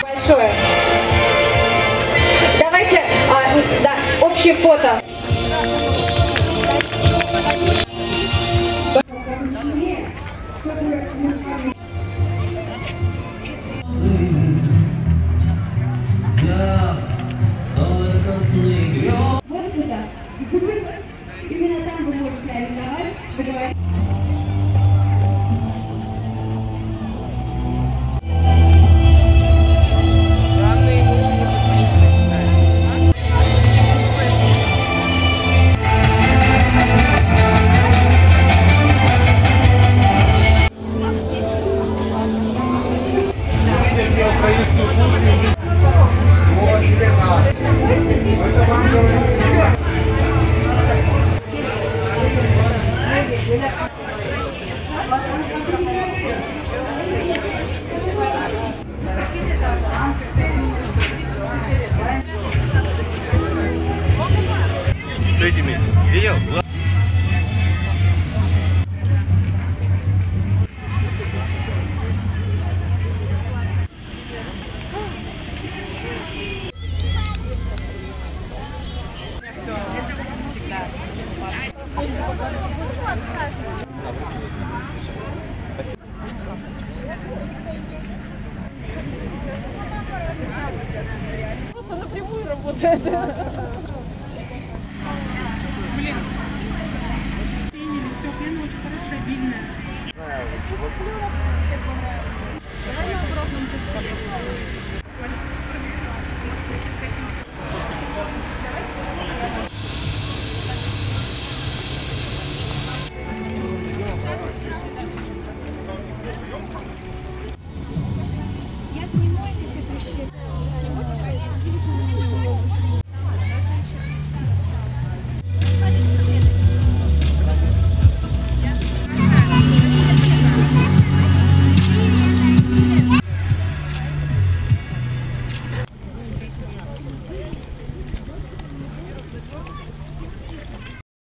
Большое. Давайте, да, общее фото. Вот туда. Именно там вы можете арендовать. С этими видел? Просто напрямую работает. Блин. Пенили, все, пена очень хорошая, обильная. Давай на обратном пути. Я сниму эти все прищепки.